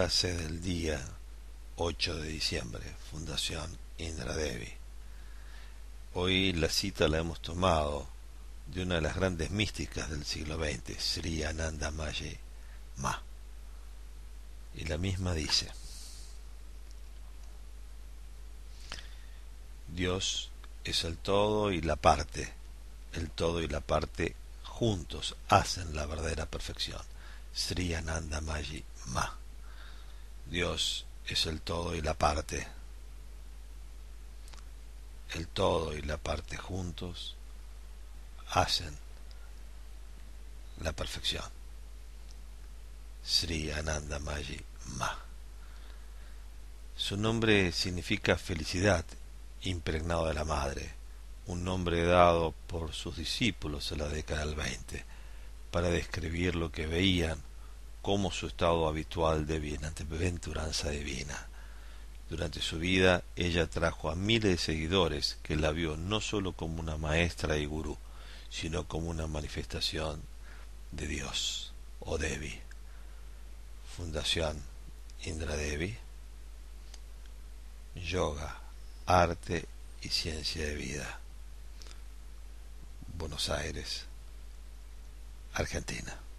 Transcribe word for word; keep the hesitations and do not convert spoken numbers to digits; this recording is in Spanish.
Frase del día ocho de diciembre, Fundación Indra Devi. Hoy la cita la hemos tomado de una de las grandes místicas del siglo veinte, Sri Anandamayi Ma. Y la misma dice: Dios es el todo y la parte. El todo y la parte juntos hacen la verdadera perfección. Sri Anandamayi Ma. Dios es el todo y la parte. El todo y la parte juntos hacen la perfección. Sri Anandamayi Ma. Su nombre significa felicidad, impregnado de la madre, un nombre dado por sus discípulos en la década del veinte para describir lo que veían como su estado habitual de bienaventuranza divina. Durante su vida, ella trajo a miles de seguidores que la vio no solo como una maestra y gurú, sino como una manifestación de Dios o Devi. Fundación Indra Devi, Yoga, Arte y Ciencia de Vida, Buenos Aires, Argentina.